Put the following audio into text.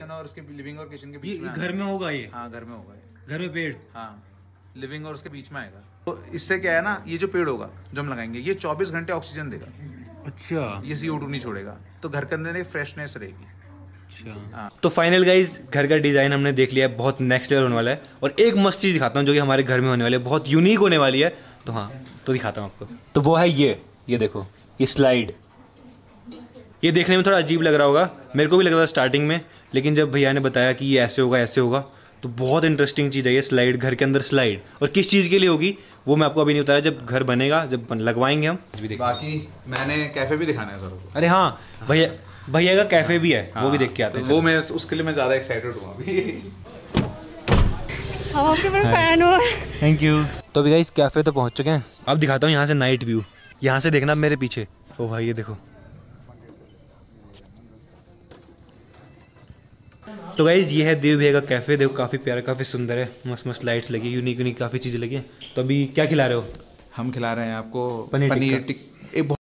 और उसके लिविंग और किचन के बीच में घर में होगा ये? हाँ घर में होगा ये। घर में पेड़? हाँ लिविंग और उसके बीच में आएगा। तो इससे क्या है ना, ये जो पेड़ होगा जो हम लगाएंगे ये 24 घंटे ऑक्सीजन देगा। अच्छा। ये CO2 नहीं छोड़ेगा, तो घर के अंदर एक फ्रेशनेस रहेगी। अच्छा। तो फाइनल गाइज घर का डिजाइन हमने देख लिया है, बहुत नेक्स्ट लेवल होने वाला है। और एक मस्त चीज दिखाता हूँ जो कि हमारे घर में होने वाली है, बहुत यूनिक होने वाली है। तो हाँ तो दिखाता हूँ आपको। तो वो है ये देखो ये स्लाइड। ये देखने में थोड़ा अजीब लग रहा होगा, मेरे को भी लग रहा था स्टार्टिंग में, लेकिन जब भैया ने बताया कि ये ऐसे होगा तो बहुत इंटरेस्टिंग चीज़ है ये स्लाइड। घर के अंदर स्लाइड, और किस चीज़ के लिए होगी वो मैं आपको अभी नहीं बताया, जब घर बनेगा, जब लगवाएंगे हम। बाकी मैंने कैफे भी दिखाना है सर को। अरे हाँ भैया का कैफे भी है, वो भी देख के आते हैं। वो मैं उसके लिए मैं ज़्यादा एक्साइटेड हूँ अभी। हम आपके बड़े फैन हो। Thank you. तो अभी गाइस कैफे तो पहुंच चुके हैं, अब दिखाता हूँ यहाँ से नाइट व्यू। यहाँ से देखना मेरे पीछे, ओ भाई ये देखो। तो गाइज ये है देव भैया का कैफे, देखो काफ़ी प्यारा, काफ़ी सुंदर है, मस्त मस्त लाइट्स लगी, यूनिक काफ़ी चीज़ें लगी हैं। तो अभी क्या खिला रहे हो? हम खिला रहे हैं आपको पनीर टिक्का।